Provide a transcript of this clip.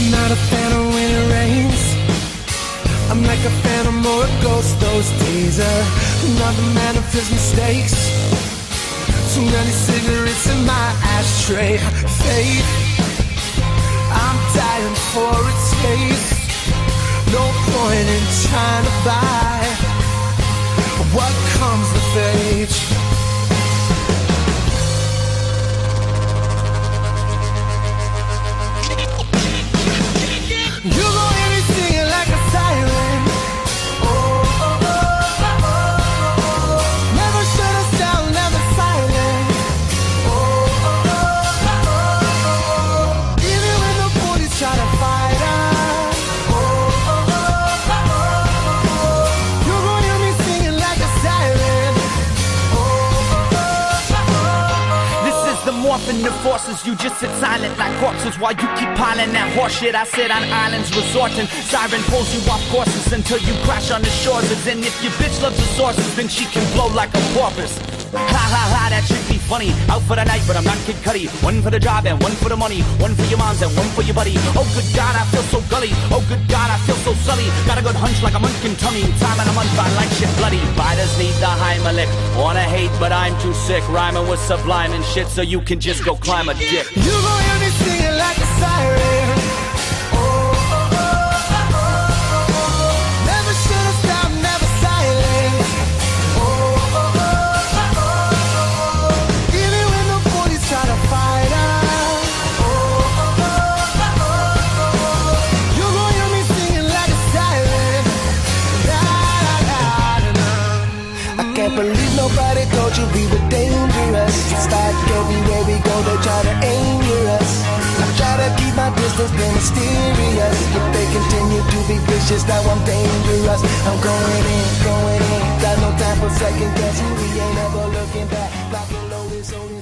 Not a phantom when it rains. I'm like a phantom or a ghost those days. Another man of his mistakes. Too many cigarettes in my ashtray. Faith, I'm dying for a taste. No point in trying to buy what comes with age. You gon' hear me singing like a siren. Oh, oh, oh, oh, oh. Never shut us down, never silent. Oh, oh, oh, oh, oh. Even when the police try to fight us. Oh, oh, oh, oh, oh. You gon' hear me singing like a siren. Oh, oh, oh, oh. This is the morphing of forces. You just sit silent like corpses while you keep piling that horseshit. I sit on islands resorting. Siren pulls you off courses until you crash on the shores. And if your bitch loves the sources, then she can blow like a porpoise. Ha ha ha, that should be funny. Out for the night, but I'm not Kid Cudi. One for the job and one for the money. One for your moms and one for your buddy. Oh good God, I feel so gully. Oh good God, I feel so sully. Got a good hunch like a munchkin tummy. Time and a month, I like shit bloody. Biters need the Heimlich. Wanna hate, but I'm too sick. Rhyming with sublime and shit, so you can just go climb a dick. You gon' hear me singing like a siren. Oh, oh, oh, oh, oh. Never shut us down, never silent. Oh, oh, oh, oh, oh. Even when the police try to fight us. Oh, oh, oh, oh, oh. You gon' hear me singing like a siren. Da, da, da, da. I can't believe nobody told you we were dangerous. It's like everywhere we go they try to anger us. I try to keep my distance, been mysterious. If they continue to be vicious, now I'm dangerous. I'm going in, got no time for second guessing. We ain't ever looking back. Lock and load is only